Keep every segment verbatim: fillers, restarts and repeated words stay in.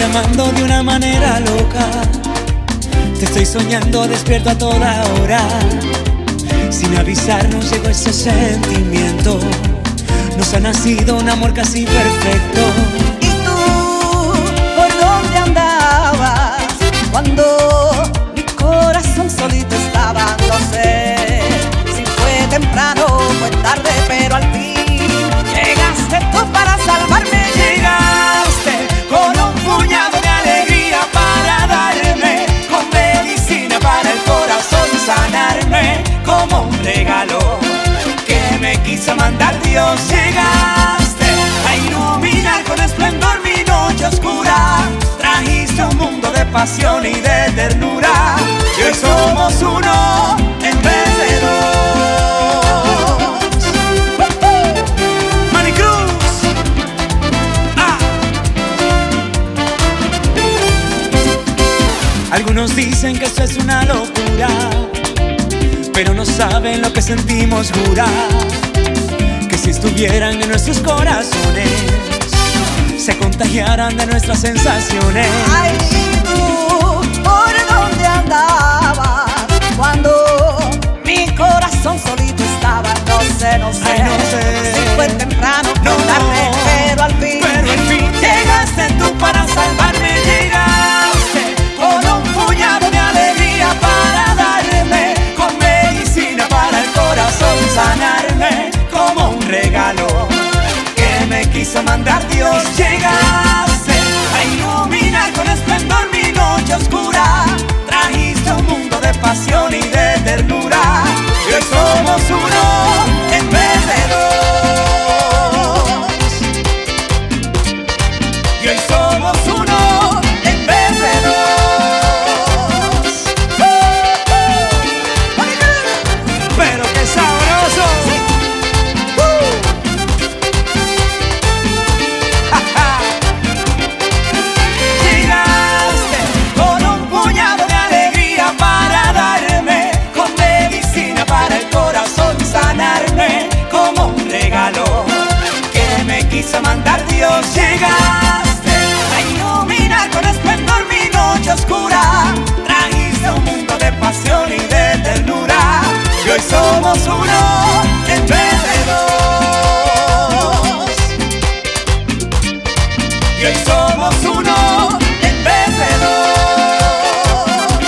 amando de una manera loca. Te estoy soñando despierto a toda hora. Sin avisarnos llegó ese sentimiento. Nos ha nacido un amor casi perfecto. ¿Y tú por dónde andabas cuando mi corazón solito estaba? No sé si fue temprano o fue tarde, pero al fin llegaste tú para salvarme. Llegaste con un puñado de alegría para darme, con medicina para el corazón sanarme, como un regalo que me quiso mandar Dios. Llegaste a iluminar con esplendor mi noche oscura. Trajiste un mundo de pasión y de ternura. Y hoy somos uno en vez de dos. Maricruz. Ah. Algunos dicen que esto es una locura, pero no saben lo que sentimos, jura que si estuvieran en nuestros corazones se contagiaran de nuestras sensaciones. Ay, tú, ¿por dónde andabas cuando mi corazón solito estaba? No sé, no sé, Ay, no sé. si fue temprano o No, tarde, pero al fin, pero al fin llegaste tú para salvarme. Llegaste con un puñado de alegría para darme, con medicina para el corazón sanarme, como un regalo que me quiso mandar Dios. Llegaste a iluminar con esplendor mi noche oscura. Trajiste un mundo de pasión y de ternura. Y hoy somos uno en vez de dos. Y hoy somos uno en vez de dos. Pero qué sabroso. Llegaste con un puñado de alegría para darme, con medicina para el corazón sanarme, como un regalo que me quiso mandar Dios. Llegaste a iluminar con esplendor mi noche oscura. Trajiste un mundo de pasión y de ternura. Y hoy somos uno en vez de dos. Y hoy somos uno en vez de dos.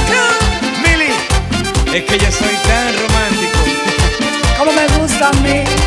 Mili, es que yo soy tan romántico. como me gusta a mí.